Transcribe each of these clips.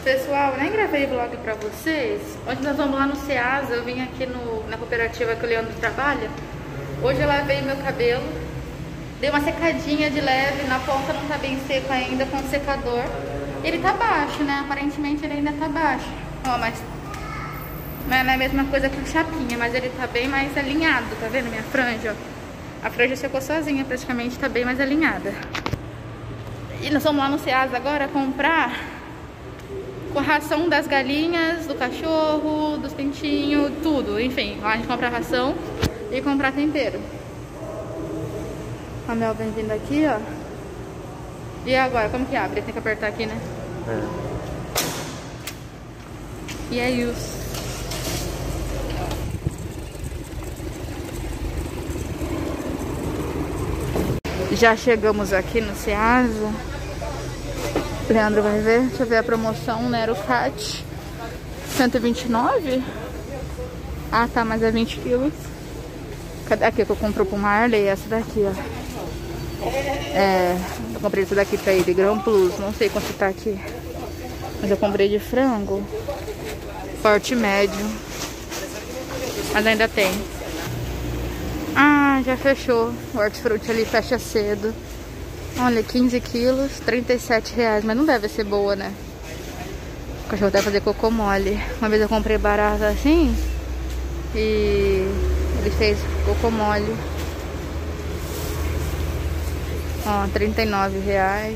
Pessoal, nem gravei vlog pra vocês. Hoje nós vamos lá no Ceasa. Eu vim aqui na cooperativa que o Leandro trabalha. Hoje eu lavei meu cabelo. Dei uma secadinha de leve. Na ponta não tá bem seco ainda com o secador. Ele tá baixo, né? Aparentemente ele ainda tá baixo. Ó, mas não é a mesma coisa que o chapinha, mas ele tá bem mais alinhado. Tá vendo minha franja, ó? A franja secou sozinha, praticamente tá bem mais alinhada. E nós vamos lá no Ceasa agora comprar com a ração das galinhas, do cachorro, dos pintinhos, tudo. Enfim, lá a gente compra a ração e comprar tempero. A Mel vem vindo aqui, ó. E agora, como que abre? Tem que apertar aqui, né? E é isso. Já chegamos aqui no Ceasa. O Leandro vai ver. Deixa eu ver a promoção, né? Era o Cat 129. Ah, tá, mas é 20 quilos. Cadê aqui que eu compro pro Marley? Essa daqui, ó. Eu comprei essa daqui pra ele, Grão Plus. Não sei quanto tá aqui. Mas eu comprei de frango. Forte médio. Mas ainda tem. Ah, já fechou. O hortifruti ali fecha cedo. Olha, 15 quilos, 37 reais. Mas não deve ser boa, né? O cachorro deve fazer cocô mole. Uma vez eu comprei barata assim e ele fez cocô mole. Ó, 39 reais.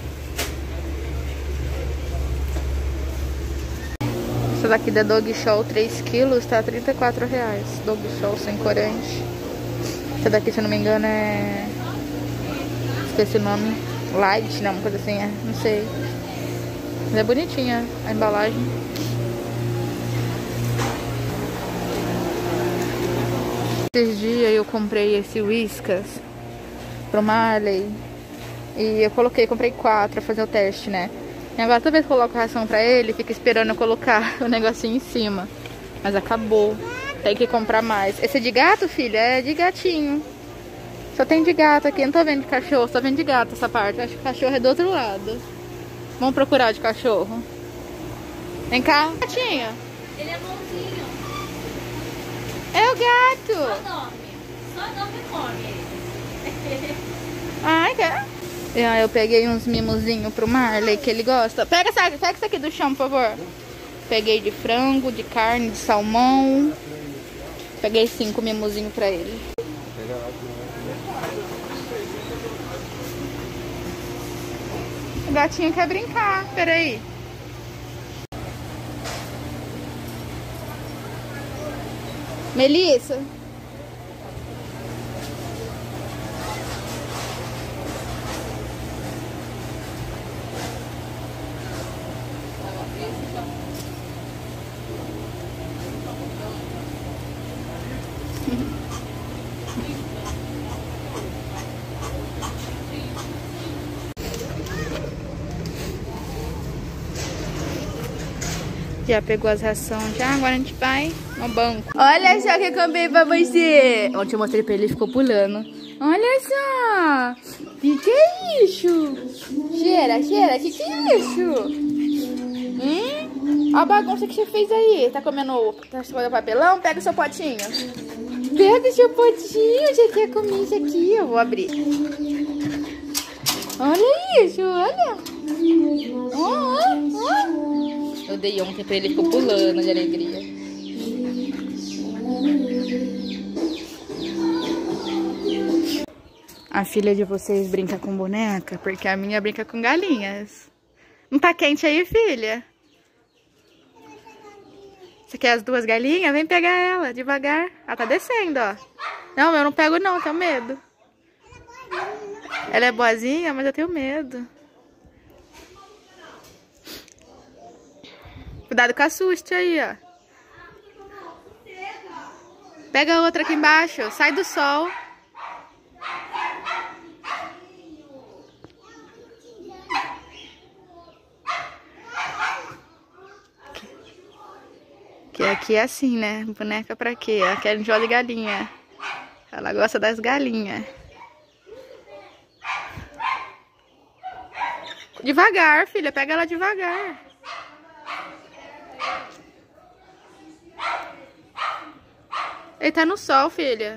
Essa daqui da Dog Show 3 quilos tá 34 reais. Dog Show sem corante. Essa daqui, se eu não me engano, é... esqueci o nome. Light, né? Uma coisa assim, não sei. Mas é bonitinha a embalagem. Esses dias eu comprei esse Whiskas pro Marley. E eu comprei 4 pra fazer o teste, né? E agora toda vez que eu coloco ração pra ele, fica esperando eu colocar o negocinho em cima. Mas acabou. Tem que comprar mais. Esse é de gato, filha? É de gatinho. Só tem de gato aqui. Não tô vendo de cachorro, só vendo de gato essa parte. Acho que o cachorro é do outro lado. Vamos procurar de cachorro. Vem cá. Gatinho. Ele é bonzinho. É o gato. Só dorme e come. Ai, cara. Eu peguei uns mimozinhos pro Marley que ele gosta. Pega isso aqui do chão, por favor. Peguei de frango, de carne, de salmão. Peguei 5 mimozinhos pra ele. O gatinho quer brincar. Peraí. Melissa. Já pegou as rações já, agora a gente vai no banco. Olha só o que eu comprei pra você. Ontem eu mostrei pra ele e ficou pulando. Olha só. Que é isso? Cheira, que é isso? Olha a bagunça que você fez aí. Tá comendo papelão? Pega o seu potinho. Pega o seu potinho. Já quer comer isso aqui. Eu vou abrir. Olha isso, olha. Eu dei ontem pra ele, ficou pulando de alegria. A filha de vocês brinca com boneca, porque a minha brinca com galinhas. Não tá quente aí, filha? Você quer as 2 galinhas? Vem pegar ela, devagar. Ela tá descendo, ó. Não, eu não pego não, tenho medo. Ela é boazinha, mas eu tenho medo. Cuidado com a susto aí, ó. Pega outra aqui embaixo. Sai do sol. Que aqui é assim, né? Boneca pra quê? Ela quer enjoo de galinha. Ela gosta das galinhas. Devagar, filha. Pega ela devagar. Ele tá no sol, filha.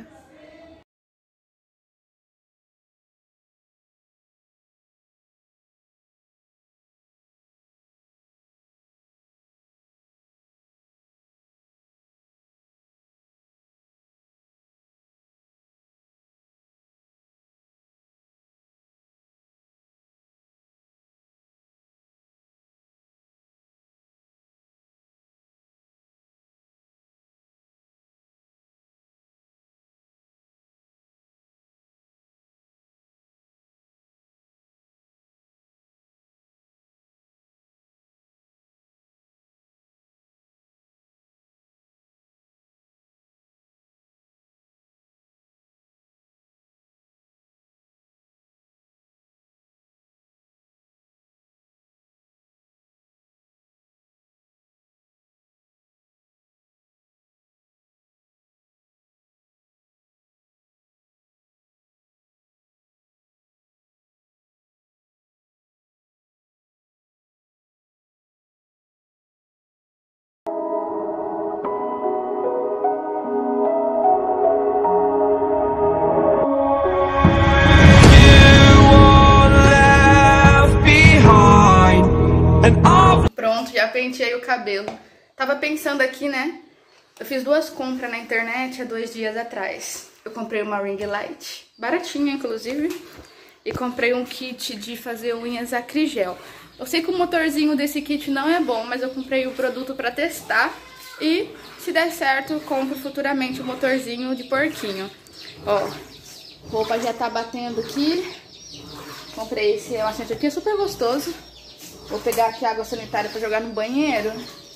Pronto, já penteei o cabelo. Tava pensando aqui, né? Eu fiz 2 compras na internet há 2 dias atrás. Eu comprei uma ring light, baratinha inclusive, e comprei um kit de fazer unhas acrigel. Eu sei que o motorzinho desse kit não é bom, mas eu comprei o produto pra testar e, se der certo, eu compro futuramente o motorzinho de porquinho. Ó, roupa já tá batendo aqui. Comprei esse relaxante aqui, é super gostoso. Vou pegar aqui a água sanitária pra jogar no banheiro.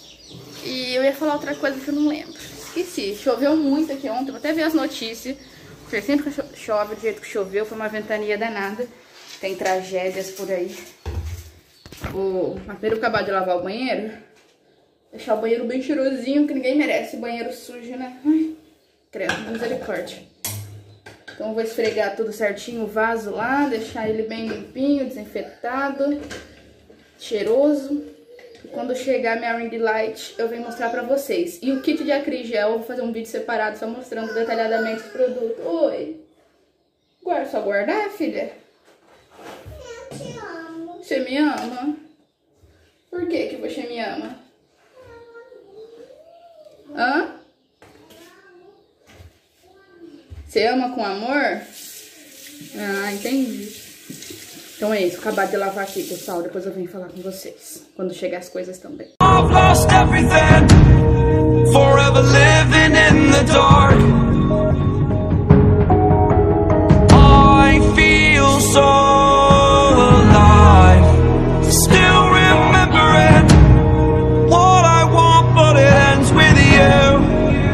E eu ia falar outra coisa que eu não lembro. Esqueci. Choveu muito aqui ontem. Vou até ver as notícias. Porque sempre que chove do jeito que choveu, foi uma ventania danada. Tem tragédias por aí. Vou primeiro acabar de lavar o banheiro. Deixar o banheiro bem cheirosinho, que ninguém merece banheiro sujo, né? Ai, credo, misericórdia. Então vou esfregar tudo certinho o vaso lá. Deixar ele bem limpinho, desinfetado, cheiroso. E quando chegar minha ring light, eu venho mostrar pra vocês. E o kit de acrigel, eu vou fazer um vídeo separado só mostrando detalhadamente os produtos. Oi! Só guardar, filha? Eu te amo. Você me ama? Por que que você me ama? Hã? Você ama com amor? Ah, entendi. Então é isso, acabar de lavar aqui, pessoal. Depois eu venho falar com vocês, quando chegar as coisas também. I've lost everything, forever living in the dark. I feel so alive, still remembering what I want, but it ends with you.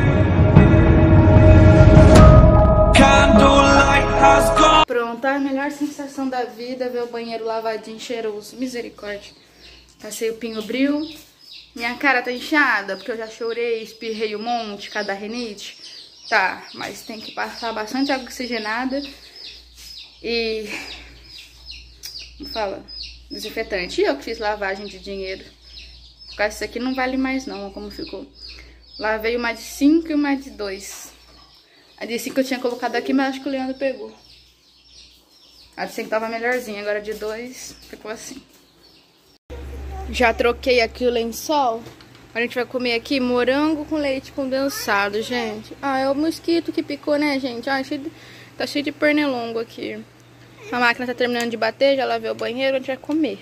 Candlelight has gone. Pronto, a melhor sensação da vida é ver o banheiro lavadinho, cheiroso. Misericórdia. Passei o pinho bril. Minha cara tá inchada, porque eu já chorei, espirrei um monte, cada rinite. Tá, mas tem que passar bastante água oxigenada e... como fala? Desinfetante. E eu que fiz lavagem de dinheiro. Porque essa aqui não vale mais não, ó, como ficou. Lavei uma de 5 e uma de 2. A de 5 eu tinha colocado aqui, mas acho que o Leandro pegou. A de 5 tava melhorzinha, agora a de 2 ficou assim. Já troquei aqui o lençol. A gente vai comer aqui morango com leite condensado, gente. Ah, é o mosquito que picou, né, gente? Ah, tá cheio de pernilongo aqui. A máquina tá terminando de bater, já lavei o banheiro, a gente vai comer.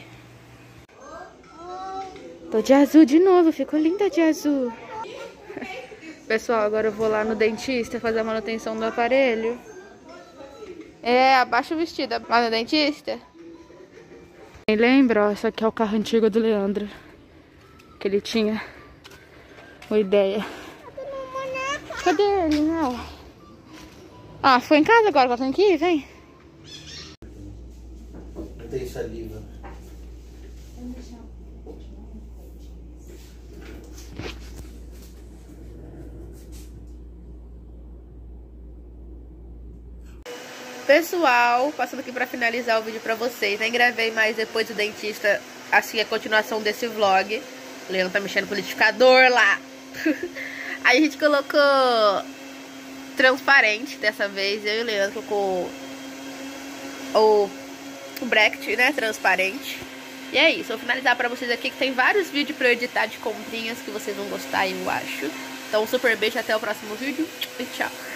Tô de azul de novo, ficou linda de azul. Pessoal, agora eu vou lá no dentista fazer a manutenção do aparelho. É, abaixa o vestido, lá no dentista. Quem lembra, ó, esse aqui é o carro antigo do Leandro. Que ele tinha uma ideia. Cadê ele, não? Ah, foi em casa agora que eu tenho que ir, vem. Não tem saliva. Pessoal, passando aqui pra finalizar o vídeo pra vocês. Nem gravei mais depois do dentista, assim, a continuação desse vlog. O Leandro tá mexendo no liquidificador lá. Aí a gente colocou transparente dessa vez. Eu e o Leandro com o bracket, né, transparente. E é isso, vou finalizar pra vocês aqui que tem vários vídeos pra eu editar de comprinhas que vocês vão gostar, eu acho. Então, um super beijo, até o próximo vídeo e tchau.